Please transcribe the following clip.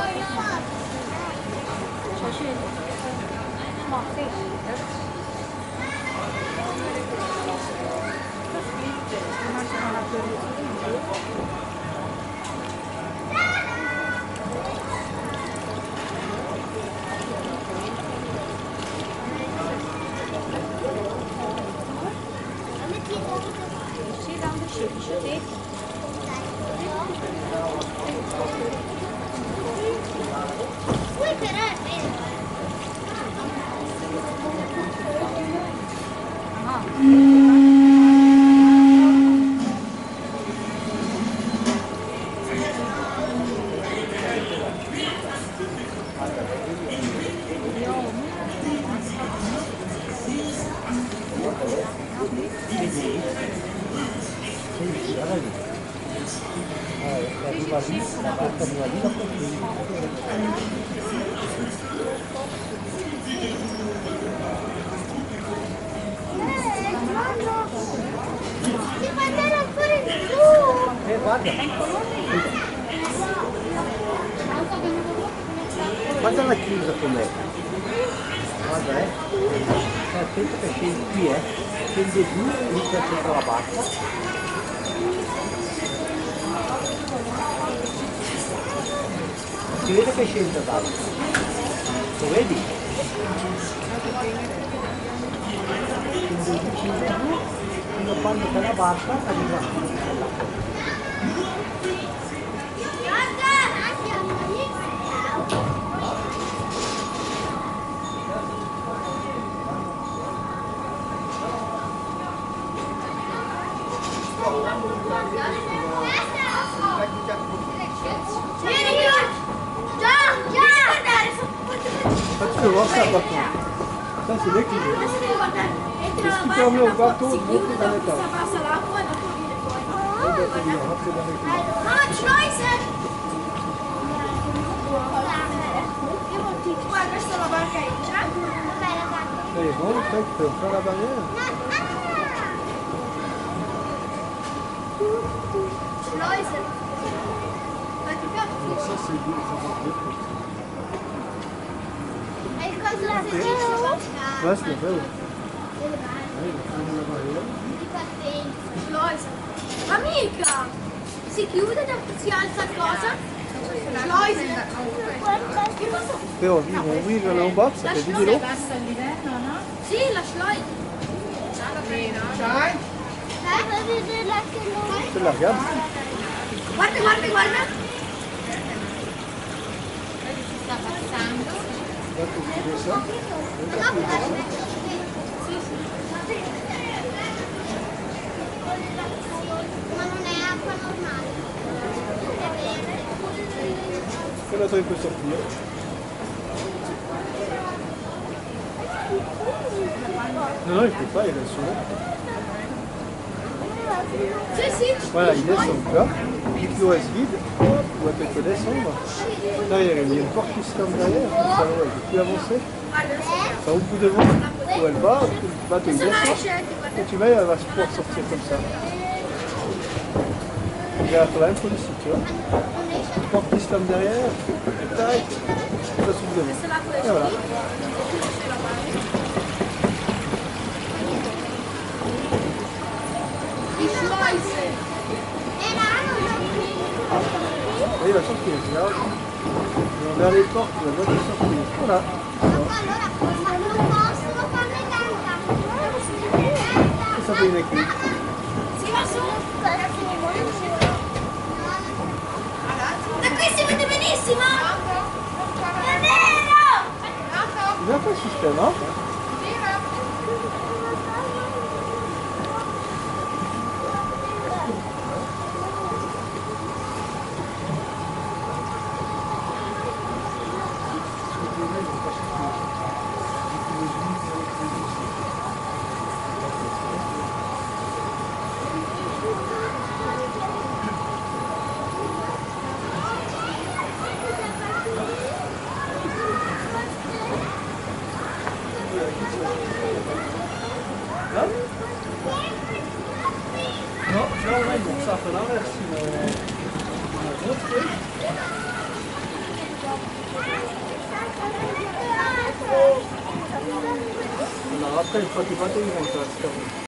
Guarda la chiusa com'è. Guarda, stai attento che scendi qui, scende giù, lì c'è sopra la barca. Si vede che scende dall'alto. Lo vedi? Scende giù, fino a quando c'è la barca arriva qui. Faccio vostra battaglia. Adesso vedi che si chiama un gatto molto dalle cose. Guarda, questa è la barca entra. Buono, per fare la barriera. Schleuse. Non so se io sono detto. E cosa la facciamo? Questo è bello. Fanno la barriera. Schleuse. Amica! Si chiude, si alza il cosa? Schleuse. Però vivo non basta, che vedi lo? Basta all'inverno, no? Sì, la Schleuse. Sai? Ce la gamba? Guarda, guarda, guarda. Si sta passando. Guarda che cosa? Ma non è acqua normale. Quella dove puoi sortire? Non il puoi fare adesso, Sì, sì. Voilà, il descend là. Puis l'eau elle se vide, on va peut-être descendre. Derrière, il y a une porte qui se ferme derrière, comme ça elle peut plus avancer. Ça ouvre tout devant, où elle va, le bateau il descend, et tu vas, elle va pouvoir sortir comme ça. Il y a la même chose ici, tu vois. Une porte qui se ferme derrière, et tac, ça s'ouvre devant. Et voilà. Et il va sortir, regarde. On va vers les portes, on va voir qu'il sortir. Voilà. Allora, non possono farle cantare. Che sta bene qui? Si va su. Da qui si vede benissimo. È vero. Bien fait le système, hein? Après, une fois che fate diventa la storia.